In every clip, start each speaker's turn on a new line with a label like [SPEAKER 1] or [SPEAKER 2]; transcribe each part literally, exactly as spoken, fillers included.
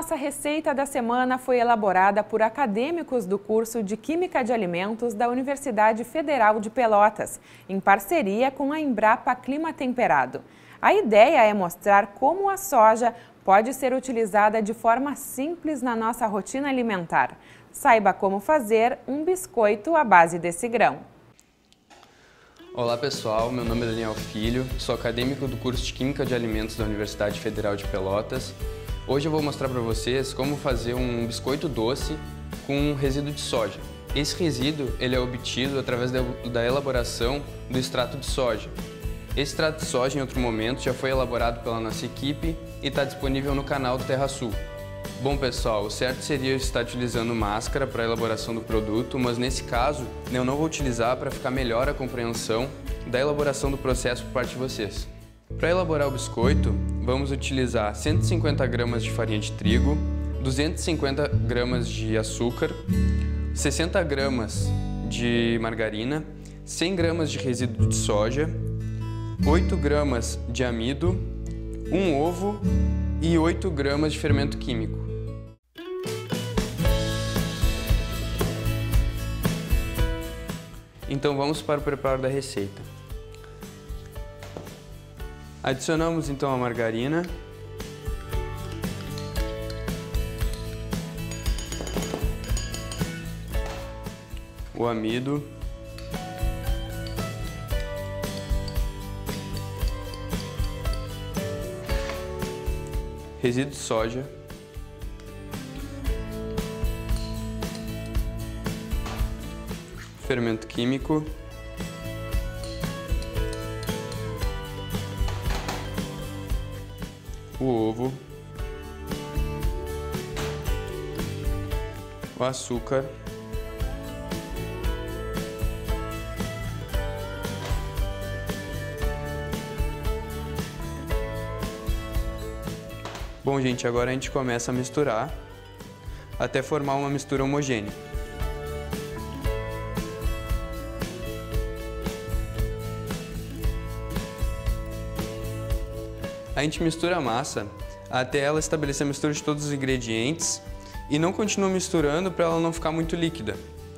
[SPEAKER 1] nossa receita da semana foi elaborada por acadêmicos do curso de Química de Alimentos da Universidade Federal de Pelotas, em parceria com a Embrapa Clima Temperado. A ideia é mostrar como a soja pode ser utilizada de forma simples na nossa rotina alimentar. Saiba como fazer um biscoito à base desse grão.
[SPEAKER 2] Olá pessoal, meu nome é Daniel Filho, sou acadêmico do curso de Química de Alimentos da Universidade Federal de Pelotas. Hoje eu vou mostrar para vocês como fazer um biscoito doce com resíduo de soja. Esse resíduo ele é obtido através da elaboração do extrato de soja. Esse extrato de soja, em outro momento, já foi elaborado pela nossa equipe e está disponível no canal do Terra Sul. Bom pessoal, o certo seria eu estar utilizando máscara para a elaboração do produto, mas nesse caso eu não vou utilizar para ficar melhor a compreensão da elaboração do processo por parte de vocês. Para elaborar o biscoito, vamos utilizar cento e cinquenta gramas de farinha de trigo, duzentos e cinquenta gramas de açúcar, sessenta gramas de margarina, cem gramas de resíduo de soja, oito gramas de amido, um ovo e oito gramas de fermento químico. Então vamos para o preparo da receita. Adicionamos então a margarina, o amido, resíduo de soja, fermento químico, o ovo, o açúcar, Bom, gente, agora a gente começa a misturar até formar uma mistura homogênea. A gente mistura a massa até ela estabelecer a mistura de todos os ingredientes e não continua misturando para ela não ficar muito líquida.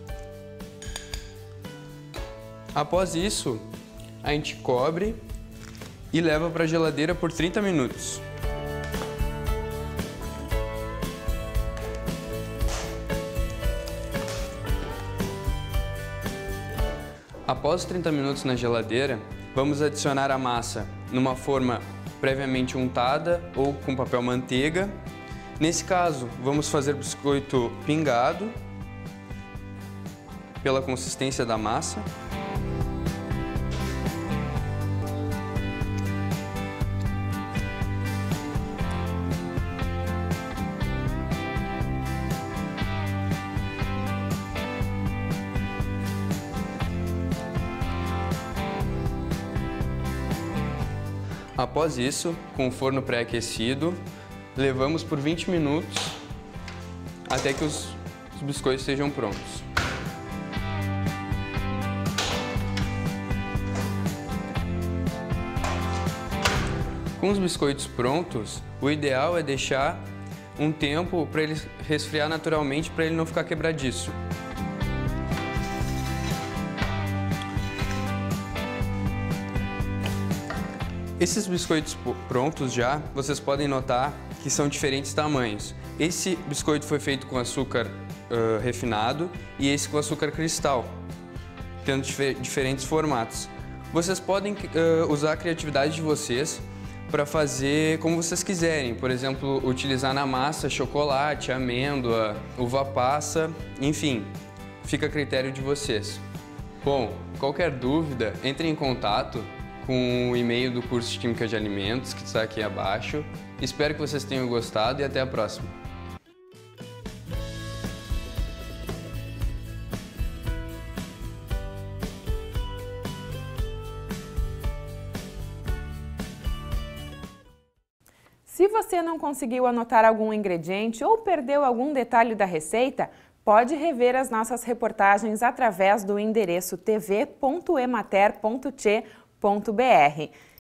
[SPEAKER 2] Após isso, a gente cobre e leva para a geladeira por trinta minutos. Após os trinta minutos na geladeira, vamos adicionar a massa numa forma previamente untada ou com papel manteiga. Nesse caso, vamos fazer biscoito pingado pela consistência da massa. Após isso, com o forno pré-aquecido, levamos por vinte minutos até que os, os biscoitos estejam prontos. Com os biscoitos prontos, o ideal é deixar um tempo para ele resfriar naturalmente, para ele não ficar quebradiço. Esses biscoitos prontos já, vocês podem notar que são diferentes tamanhos. Esse biscoito foi feito com açúcar uh, refinado e esse com açúcar cristal, tendo difer diferentes formatos. Vocês podem uh, usar a criatividade de vocês para fazer como vocês quiserem. Por exemplo, utilizar na massa chocolate, amêndoa, uva passa, enfim, fica a critério de vocês. Bom, qualquer dúvida, entre em contato com o e-mail do curso de Química de Alimentos, que está aqui abaixo. Espero que vocês tenham gostado e até a próxima.
[SPEAKER 1] Se você não conseguiu anotar algum ingrediente ou perdeu algum detalhe da receita, pode rever as nossas reportagens através do endereço t v ponto emater ponto t ponto b r.